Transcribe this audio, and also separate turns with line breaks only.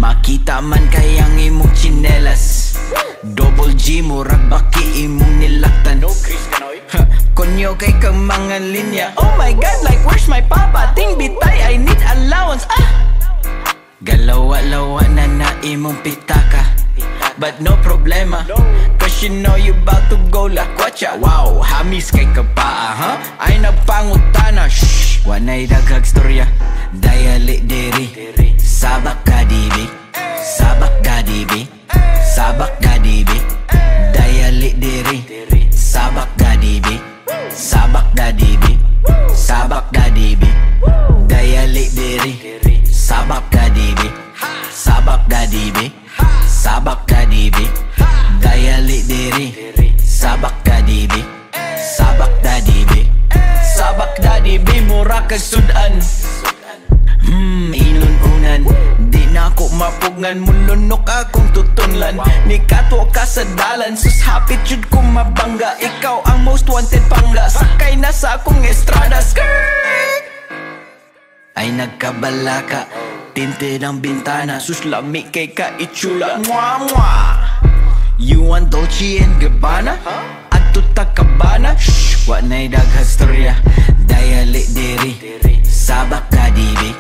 Makita man kayang imong chinelas, Double G murag baki imong nilaktan. Konyo kay kang mga linya. Oh my god, like where's my papa? Ting bitay, I need allowance. Galawa-lawa na imong pitaka, but no problema, cause you know you bout to go like watcha. Wow, hamis kay kapaa, huh? Ay nagpangutana, shh. Wanay daghag storya, dayali diri. Sabak kadibi, sabak kadibi, sabak kadibi. Dayali diri, sabak kadibi, sabak kadibi, sabak kadibi. Dayali diri, sabak kadibi, sabak kadibi, sabak kadibi. Dayali diri, sabak kadibi, sabak kadibi, sabak kadibi. Mura kag sudan, inununan. Di na ako mapugngan, mulunok akong tutunlan. Ni katwa ka sa dalan, sus hapit jud ko mabangga. Ikaw ang most wanted pangga, sakay na sa akong estrada. Skirt! Ay nagkabalaka, tinted ang bintana, sus lami kay ka itsula. Mwah mwah. You want Dolce and Gabbana? Adto ta kabana? Shh, wa na'y daghang storya. Dayali diri, sabak kadibi,